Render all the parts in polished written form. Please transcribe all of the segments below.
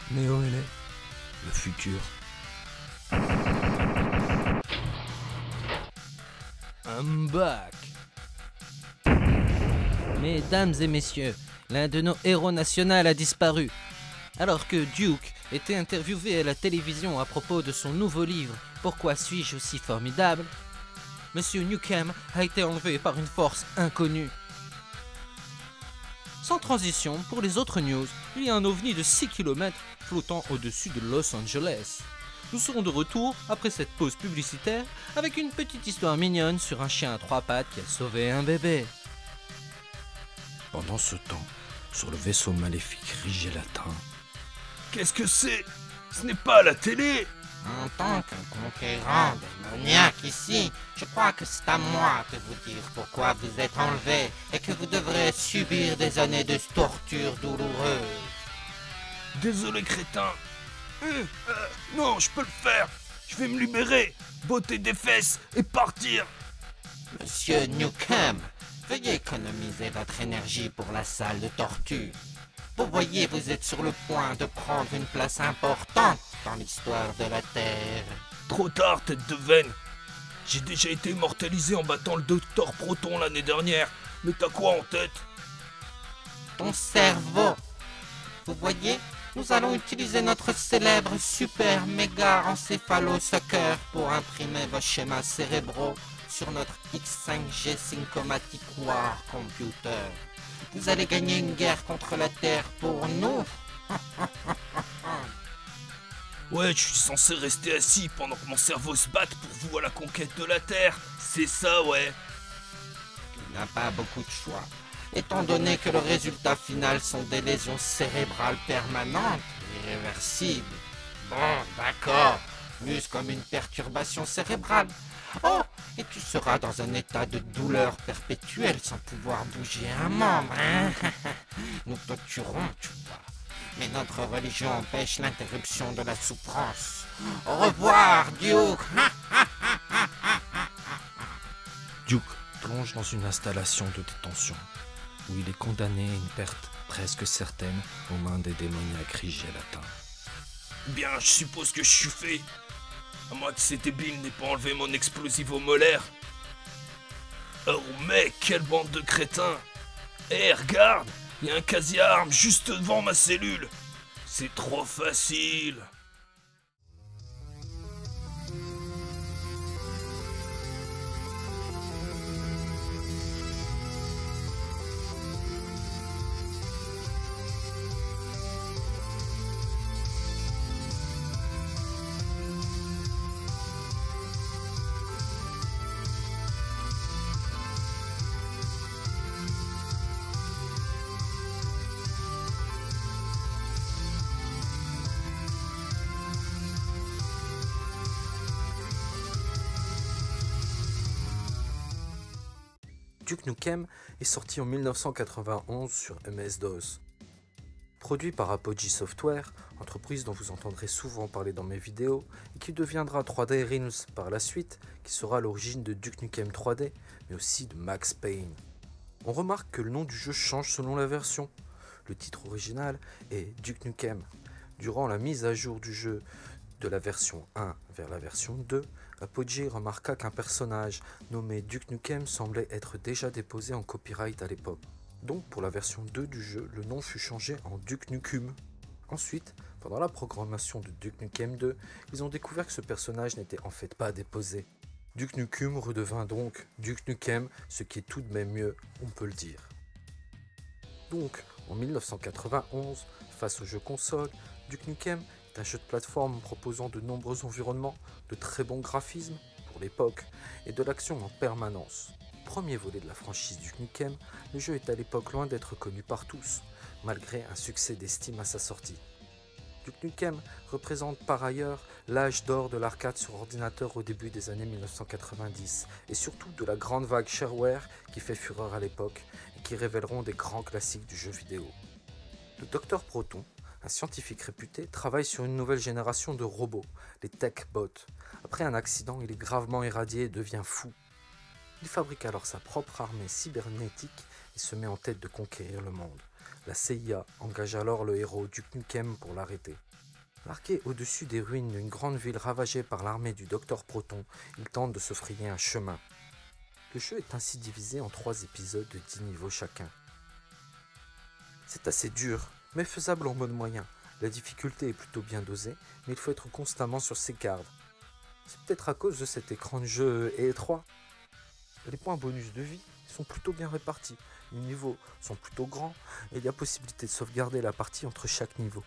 Néo est le futur. I'm back. Mesdames et messieurs, l'un de nos héros nationaux a disparu. Alors que Duke était interviewé à la télévision à propos de son nouveau livre « Pourquoi suis-je aussi formidable ?», Monsieur Nukem a été enlevé par une force inconnue. Sans transition, pour les autres news, il y a un ovni de 6 km flottant au-dessus de Los Angeles. Nous serons de retour après cette pause publicitaire avec une petite histoire mignonne sur un chien à 3 pattes qui a sauvé un bébé. Pendant ce temps, sur le vaisseau maléfique Rigelatin. Qu'est-ce que c'est? Ce n'est pas la télé! En tant que conquérant démoniaque ici, je crois que c'est à moi de vous dire pourquoi vous êtes enlevé et que vous devrez subir des années de torture douloureuse. Désolé, crétin. Non, je peux le faire. Je vais me libérer, botter des fesses et partir. Monsieur Nukem, veuillez économiser votre énergie pour la salle de torture. Vous voyez, vous êtes sur le point de prendre une place importante dans l'histoire de la Terre. Trop tard, tête de veine. J'ai déjà été immortalisé en battant le docteur Proton l'année dernière. Mais t'as quoi en tête? Ton cerveau. Vous voyez, nous allons utiliser notre célèbre super méga encéphalo-sucker pour imprimer vos schémas cérébraux sur notre X5G Syncomatic War Computer. Vous allez gagner une guerre contre la Terre pour nous. Ouais, je suis censé rester assis pendant que mon cerveau se batte pour vous à la conquête de la Terre. C'est ça, ouais. Tu n'as pas beaucoup de choix, étant donné que le résultat final sont des lésions cérébrales permanentes, irréversibles. Bon, d'accord, plus comme une perturbation cérébrale. Oh, et tu seras dans un état de douleur perpétuelle sans pouvoir bouger un membre, hein? Nous torturons, tu vois. Mais notre religion empêche l'interruption de la souffrance. Au revoir, Duke. Duke plonge dans une installation de détention, où il est condamné à une perte presque certaine aux mains des démoniaques Rigelatin. Bien, je suppose que je suis fait. À moins que ces débiles n'aient pas enlevé mon explosif au molaire. Oh mec, quelle bande de crétins! Eh, regarde! Il y a un casier à armes juste devant ma cellule! C'est trop facile! Duke Nukem est sorti en 1991 sur MS-DOS. Produit par Apogee Software, entreprise dont vous entendrez souvent parler dans mes vidéos, et qui deviendra 3D Realms par la suite, qui sera à l'origine de Duke Nukem 3D, mais aussi de Max Payne. On remarque que le nom du jeu change selon la version. Le titre original est Duke Nukem. Durant la mise à jour du jeu de la version 1 vers la version 2, Apogee remarqua qu'un personnage nommé Duke Nukem semblait être déjà déposé en copyright à l'époque. Donc pour la version 2 du jeu, le nom fut changé en Duke Nukem. Ensuite, pendant la programmation de Duke Nukem 2, ils ont découvert que ce personnage n'était en fait pas déposé. Duke Nukem redevint donc Duke Nukem, ce qui est tout de même mieux, on peut le dire. Donc, en 1991, face au jeu console, Duke Nukem est un jeu de plateforme proposant de nombreux environnements, de très bons graphismes pour l'époque et de l'action en permanence. Premier volet de la franchise Duke Nukem, le jeu est à l'époque loin d'être connu par tous, malgré un succès d'estime à sa sortie. Duke Nukem représente par ailleurs l'âge d'or de l'arcade sur ordinateur au début des années 1990 et surtout de la grande vague shareware qui fait fureur à l'époque et qui révéleront des grands classiques du jeu vidéo. Le Dr Proton, un scientifique réputé, travaille sur une nouvelle génération de robots, les TechBots. Après un accident, il est gravement irradié et devient fou. Il fabrique alors sa propre armée cybernétique et se met en tête de conquérir le monde. La CIA engage alors le héros Duke Nukem pour l'arrêter. Marqué au-dessus des ruines d'une grande ville ravagée par l'armée du Docteur Proton, il tente de se frayer un chemin. Le jeu est ainsi divisé en 3 épisodes de 10 niveaux chacun. C'est assez dur, mais faisable en mode moyen. La difficulté est plutôt bien dosée, mais il faut être constamment sur ses gardes. C'est peut-être à cause de cet écran de jeu étroit. Les points bonus de vie sont plutôt bien répartis, les niveaux sont plutôt grands et il y a possibilité de sauvegarder la partie entre chaque niveau.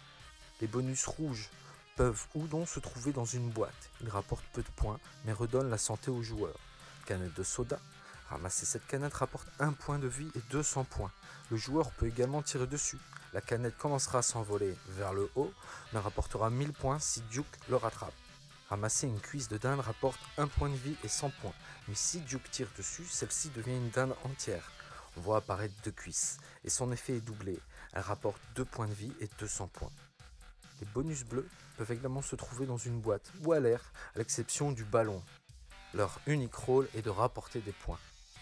Les bonus rouges peuvent ou non se trouver dans une boîte, ils rapportent peu de points mais redonnent la santé aux joueurs. Canette de soda, ramasser cette canette rapporte 1 point de vie et 200 points. Le joueur peut également tirer dessus. La canette commencera à s'envoler vers le haut mais rapportera 1000 points si Duke le rattrape. Ramasser une cuisse de dinde rapporte 1 point de vie et 100 points, mais si Duke tire dessus, celle-ci devient une dinde entière. On voit apparaître 2 cuisses, et son effet est doublé. Elle rapporte 2 points de vie et 200 points. Les bonus bleus peuvent également se trouver dans une boîte ou à l'air, à l'exception du ballon. Leur unique rôle est de rapporter des points.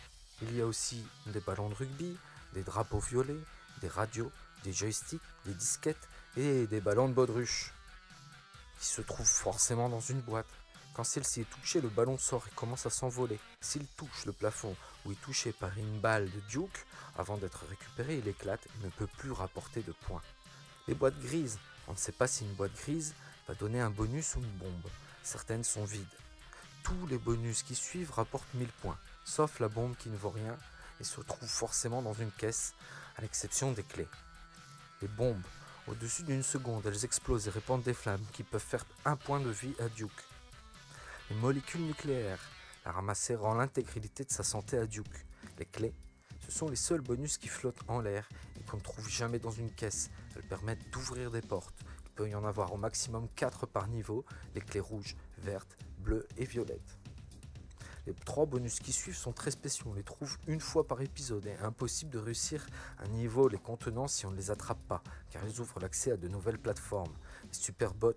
Il y a aussi des ballons de rugby, des drapeaux violets, des radios, des joysticks, des disquettes et des ballons de baudruche, qui se trouve forcément dans une boîte. Quand celle-ci est touchée, le ballon sort et commence à s'envoler. S'il touche le plafond ou est touché par une balle de Duke, avant d'être récupéré, il éclate et ne peut plus rapporter de points. Les boîtes grises, on ne sait pas si une boîte grise va donner un bonus ou une bombe. Certaines sont vides. Tous les bonus qui suivent rapportent 1000 points, sauf la bombe qui ne vaut rien et se trouve forcément dans une caisse, à l'exception des clés. Les bombes, au-dessus d'une seconde, elles explosent et répandent des flammes qui peuvent faire 1 point de vie à Duke. Les molécules nucléaires, la ramasser rend l'intégrité de sa santé à Duke. Les clés, ce sont les seuls bonus qui flottent en l'air et qu'on ne trouve jamais dans une caisse. Elles permettent d'ouvrir des portes. Il peut y en avoir au maximum 4 par niveau, les clés rouges, vertes, bleues et violettes. Les 3 bonus qui suivent sont très spéciaux, on les trouve une fois par épisode et impossible de réussir un niveau les contenant si on ne les attrape pas, car ils ouvrent l'accès à de nouvelles plateformes, les superbots,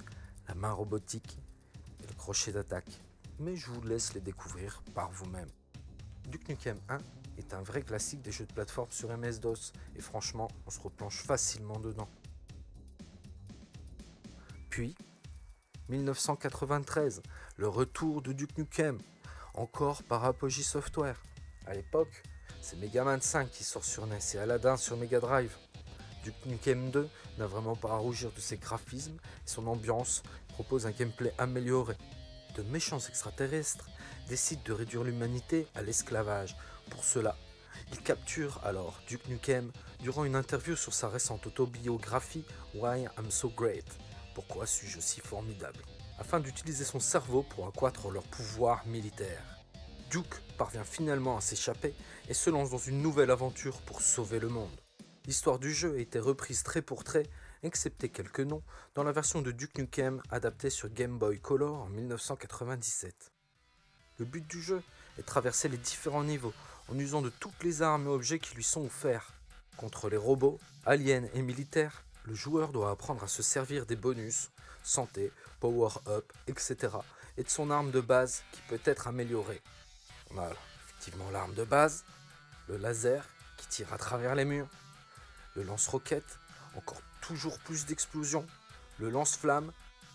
la main robotique et le crochet d'attaque. Mais je vous laisse les découvrir par vous-même. Duke Nukem 1 est un vrai classique des jeux de plateforme sur MS-DOS et franchement, on se replonge facilement dedans. Puis, 1993, le retour de Duke Nukem, encore par Apogee Software. A l'époque, c'est Mega Man 5 qui sort sur NES et Aladdin sur Mega Drive. Duke Nukem 2 n'a vraiment pas à rougir de ses graphismes et son ambiance propose un gameplay amélioré. De méchants extraterrestres décident de réduire l'humanité à l'esclavage. Pour cela, il capture alors Duke Nukem durant une interview sur sa récente autobiographie Why I'm So Great. Pourquoi suis-je aussi formidable? Afin d'utiliser son cerveau pour accroître leur pouvoir militaire. Duke parvient finalement à s'échapper et se lance dans une nouvelle aventure pour sauver le monde. L'histoire du jeu a été reprise trait pour trait, excepté quelques noms, dans la version de Duke Nukem adaptée sur Game Boy Color en 1997. Le but du jeu est de traverser les différents niveaux en usant de toutes les armes et objets qui lui sont offerts. Contre les robots, aliens et militaires, le joueur doit apprendre à se servir des bonus, santé, power-up, etc. et de son arme de base qui peut être améliorée. On a effectivement l'arme de base, le laser qui tire à travers les murs, le lance-roquette, encore toujours plus d'explosions, le lance-flamme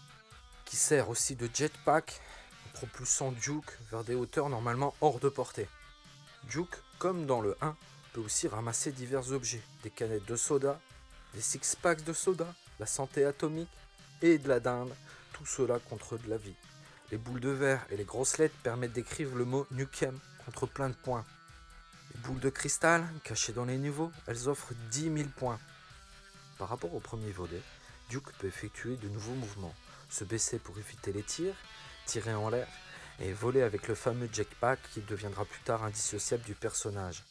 qui sert aussi de jetpack en propulsant Duke vers des hauteurs normalement hors de portée. Duke, comme dans le 1, peut aussi ramasser divers objets, des canettes de soda, des six-packs de soda, la santé atomique et de la dinde, tout cela contre de la vie. Les boules de verre et les grosses lettres permettent d'écrire le mot Nukem contre plein de points. Les boules de cristal, cachées dans les niveaux, elles offrent 10 000 points. Par rapport au premier volet, Duke peut effectuer de nouveaux mouvements, se baisser pour éviter les tirs, tirer en l'air et voler avec le fameux jetpack qui deviendra plus tard indissociable du personnage.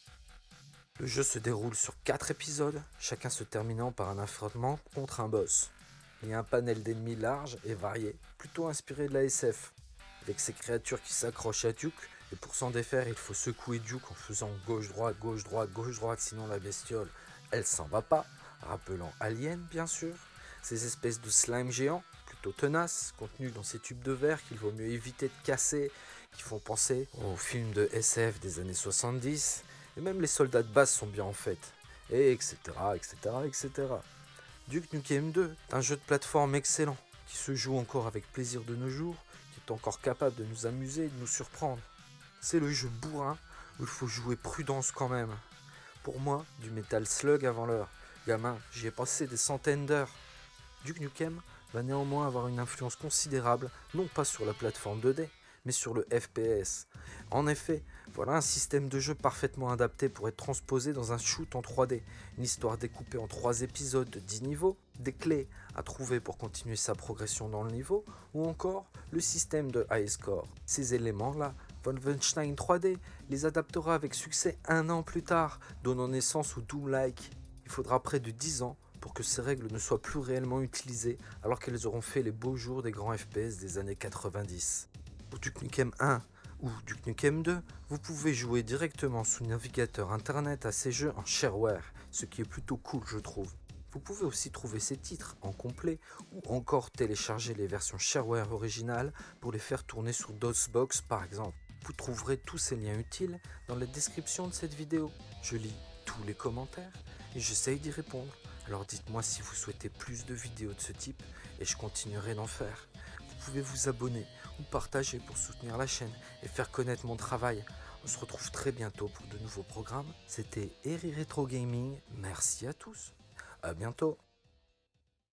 Le jeu se déroule sur 4 épisodes, chacun se terminant par un affrontement contre un boss. Il y a un panel d'ennemis large et varié, plutôt inspiré de la SF, avec ces créatures qui s'accrochent à Duke, et pour s'en défaire, il faut secouer Duke en faisant gauche-droite, gauche-droite, gauche-droite, sinon la bestiole, elle s'en va pas, rappelant Alien bien sûr, ces espèces de slime géants, plutôt tenaces, contenus dans ces tubes de verre qu'il vaut mieux éviter de casser, qui font penser aux films de SF des années 70, et même les soldats de base sont bien en fait. et etc. etc. etc. Duke Nukem 2 est un jeu de plateforme excellent, qui se joue encore avec plaisir de nos jours, qui est encore capable de nous amuser et de nous surprendre. C'est le jeu bourrin où il faut jouer prudence quand même. Pour moi, du Metal Slug avant l'heure. Gamin, j'y ai passé des centaines d'heures. Duke Nukem va néanmoins avoir une influence considérable, non pas sur la plateforme 2D, mais sur le FPS. En effet, voilà un système de jeu parfaitement adapté pour être transposé dans un shoot en 3D, une histoire découpée en 3 épisodes de 10 niveaux, des clés à trouver pour continuer sa progression dans le niveau, ou encore le système de high score. Ces éléments-là, Wolfenstein 3D les adaptera avec succès 1 an plus tard, donnant naissance au Doom-like. Il faudra près de 10 ans pour que ces règles ne soient plus réellement utilisées alors qu'elles auront fait les beaux jours des grands FPS des années 90. Pour Duke Nukem 1 ou Duke Nukem 2, vous pouvez jouer directement sous navigateur internet à ces jeux en shareware, ce qui est plutôt cool je trouve. Vous pouvez aussi trouver ces titres en complet ou encore télécharger les versions shareware originales pour les faire tourner sur DOSBox par exemple. Vous trouverez tous ces liens utiles dans la description de cette vidéo. Je lis tous les commentaires et j'essaye d'y répondre. Alors dites-moi si vous souhaitez plus de vidéos de ce type et je continuerai d'en faire. Vous pouvez vous abonner ou partager pour soutenir la chaîne et faire connaître mon travail. On se retrouve très bientôt pour de nouveaux programmes. C'était Eri Retro Gaming. Merci à tous. À bientôt.